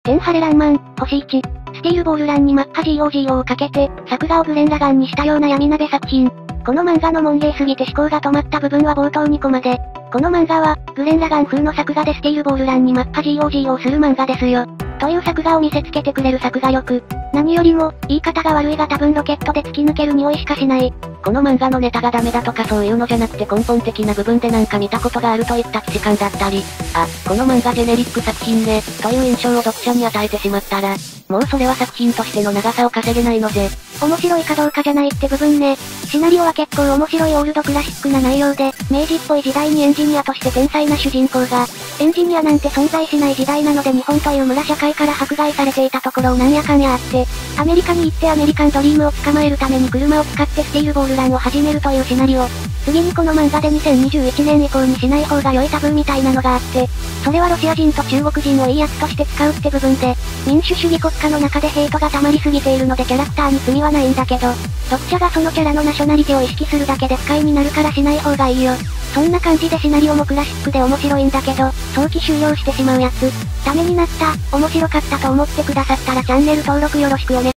テンハレランマン、星1。スティールボールランにマッハ GOGO をかけて、作画をグレン・ラガンにしたような闇鍋作品。この漫画の門芸すぎて思考が止まった部分は冒頭2コマで。この漫画は、グレン・ラガン風の作画でスティールボールランにマッハ GOGO をする漫画ですよ。という作画を見せつけてくれる作画力。何よりも、言い方が悪いが多分ロケットで突き抜ける匂いしかしない。 この漫画のネタがダメだとかそういうのじゃなくて根本的な部分でなんか見たことがあるといった既視感だったり、あ、この漫画ジェネリック作品ね、という印象を読者に与えてしまったら、もうそれは作品としての長さを稼げないのぜ。 面白いかどうかじゃないって部分ね。シナリオは結構面白いオールドクラシックな内容で、明治っぽい時代にエンジニアとして天才な主人公が、エンジニアなんて存在しない時代なので日本という村社会から迫害されていたところをなんやかんやあって、アメリカに行ってアメリカンドリームを捕まえるために車を使ってスティールボールランを始めるというシナリオ。次にこの漫画で2021年以降にしない方が良いタブーみたいなのがあって、それはロシア人と中国人をいいやつとして使うって部分で、民主主義国家の中でヘイトが溜まりすぎているのでキャラクターに罪はないんだけど、読者がそのキャラのナショナリティを意識するだけで不快になるからしない方がいいよ。そんな感じでシナリオもクラシックで面白いんだけど、早期終了してしまうやつ。ためになった、面白かったと思ってくださったらチャンネル登録よろしくお願いします。